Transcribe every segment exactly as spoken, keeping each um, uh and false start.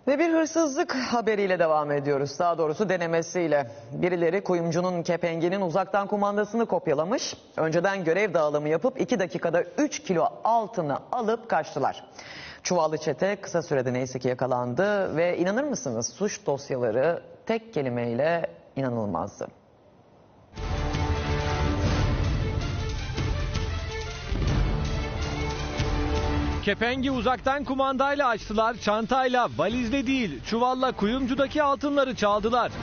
Ve bir hırsızlık haberiyle devam ediyoruz. Daha doğrusu denemesiyle. Birileri kuyumcunun kepenginin uzaktan kumandasını kopyalamış. Önceden görev dağılımı yapıp iki dakikada üç kilo altını alıp kaçtılar. Çuvallı çete kısa sürede neyse ki yakalandı ve inanır mısınız suç dosyaları tek kelimeyle inanılmazdı. Kepengi uzaktan kumandayla açtılar, çantayla, valizle değil, çuvalla kuyumcudaki altınları çaldılar.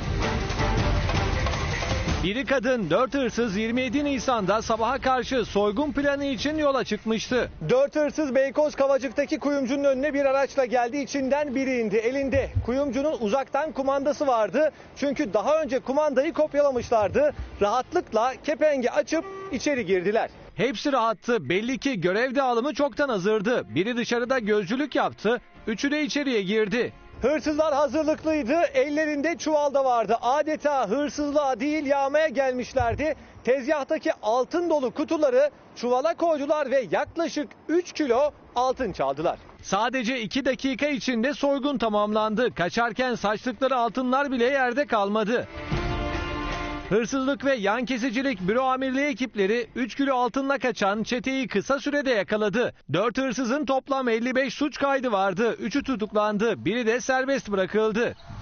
Biri kadın, dört hırsız yirmi yedi Nisan'da sabaha karşı soygun planı için yola çıkmıştı. Dört hırsız Beykoz Kavacık'taki kuyumcunun önüne bir araçla geldi, içinden biri indi. Elinde kuyumcunun uzaktan kumandası vardı. Çünkü daha önce kumandayı kopyalamışlardı. Rahatlıkla kepengi açıp içeri girdiler. Hepsi rahattı. Belli ki görev dağılımı çoktan hazırdı. Biri dışarıda gözcülük yaptı, üçü de içeriye girdi. Hırsızlar hazırlıklıydı. Ellerinde çuval da vardı. Adeta hırsızlığa değil yağmaya gelmişlerdi. Tezgahtaki altın dolu kutuları çuvala koydular ve yaklaşık üç kilo altın çaldılar. Sadece iki dakika içinde soygun tamamlandı. Kaçarken saçtıkları altınlar bile yerde kalmadı. Hırsızlık ve yan kesicilik büro amirliği ekipleri üç kilo altınla kaçan çeteyi kısa sürede yakaladı. dört hırsızın toplam elli beş suç kaydı vardı. üçü tutuklandı, biri de serbest bırakıldı.